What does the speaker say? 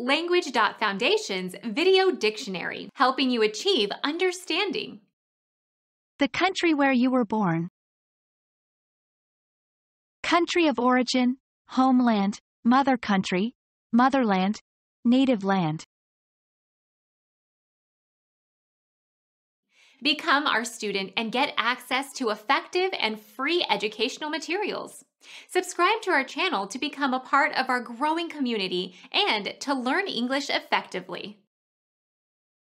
Language.Foundation's Video Dictionary, helping you achieve understanding. The country where you were born. Country of origin, homeland, mother country, motherland, native land. Become our student and get access to effective and free educational materials. Subscribe to our channel to become a part of our growing community and to learn English effectively.